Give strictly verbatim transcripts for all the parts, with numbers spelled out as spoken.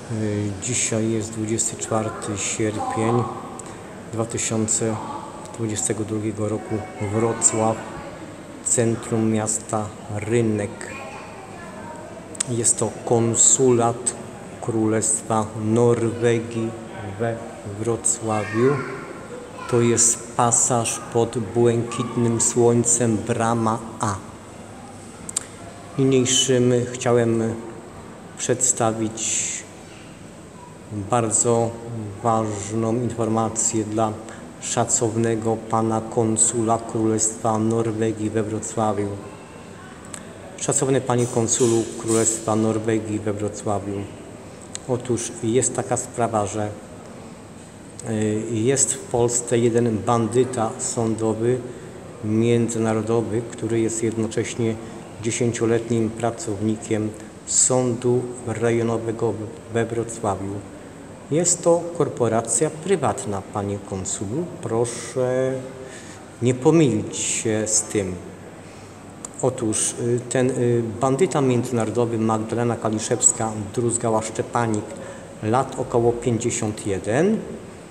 Dzisiaj jest dwudziesty czwarty sierpień dwa tysiące dwudziestego drugiego roku. Wrocław, centrum miasta, rynek. Jest to konsulat Królestwa Norwegii we Wrocławiu. To jest pasaż pod błękitnym słońcem, brama A. Niniejszym chciałem przedstawić bardzo ważną informację dla szacownego pana konsula Królestwa Norwegii we Wrocławiu. Szacowny panie konsulu Królestwa Norwegii we Wrocławiu, otóż jest taka sprawa, że jest w Polsce jeden bandyta sądowy międzynarodowy, który jest jednocześnie dziesięcioletnim pracownikiem Sądu Rejonowego we Wrocławiu. Jest to korporacja prywatna, panie konsulu. Proszę nie pomylić się z tym. Otóż ten bandyta międzynarodowy Magdalena Kaliszewska-Druzgała-Szczepanik, lat około pięćdziesiąt jeden,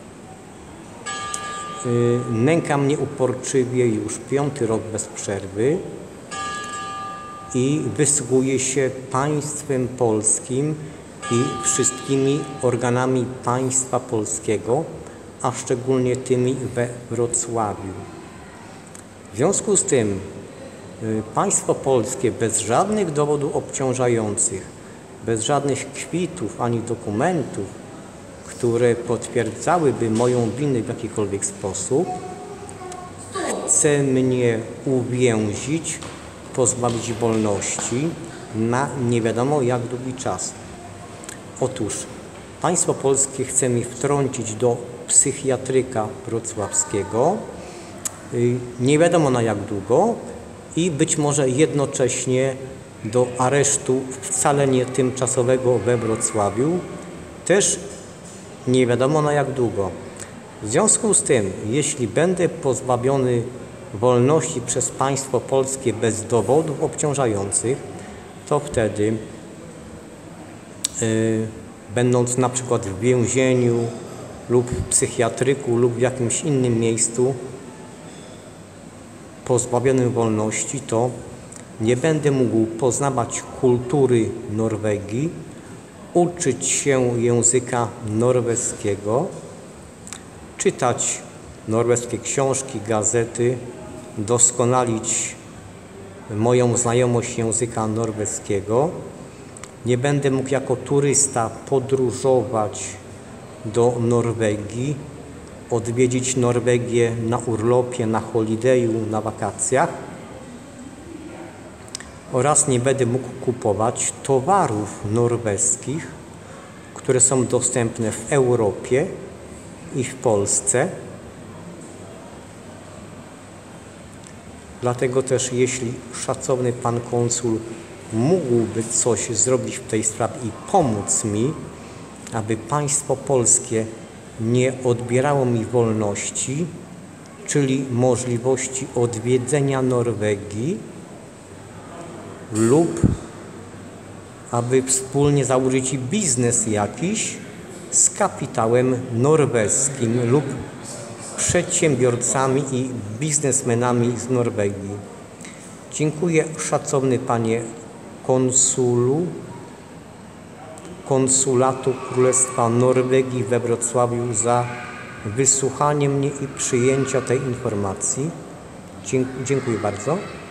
nęka mnie uporczywie już piąty rok bez przerwy i wysługuje się państwem polskim i wszystkimi organami państwa polskiego, a szczególnie tymi we Wrocławiu. W związku z tym państwo polskie bez żadnych dowodów obciążających, bez żadnych kwitów ani dokumentów, które potwierdzałyby moją winę w jakikolwiek sposób, chce mnie uwięzić, pozbawić wolności na nie wiadomo jak długi czas. Otóż państwo polskie chce mnie wtrącić do psychiatryka wrocławskiego, nie wiadomo na jak długo, i być może jednocześnie do aresztu wcale nie tymczasowego we Wrocławiu, też nie wiadomo na jak długo. W związku z tym, jeśli będę pozbawiony wolności przez państwo polskie bez dowodów obciążających, to wtedy yy, będąc na przykład w więzieniu lub w psychiatryku lub w jakimś innym miejscu pozbawionym wolności, to nie będę mógł poznawać kultury Norwegii, uczyć się języka norweskiego, czytać norweskie książki, gazety, doskonalić moją znajomość języka norweskiego. Nie będę mógł jako turysta podróżować do Norwegii, odwiedzić Norwegię na urlopie, na holidayu, na wakacjach, oraz nie będę mógł kupować towarów norweskich, które są dostępne w Europie i w Polsce. Dlatego też, jeśli szacowny pan konsul mógłby coś zrobić w tej sprawie i pomóc mi, aby państwo polskie nie odbierało mi wolności, czyli możliwości odwiedzenia Norwegii, lub aby wspólnie założyć biznes jakiś z kapitałem norweskim lub przedsiębiorcami i biznesmenami z Norwegii. Dziękuję, szacowny panie konsulu Konsulatu Królestwa Norwegii we Wrocławiu, za wysłuchanie mnie i przyjęcia tej informacji. Dziękuję bardzo.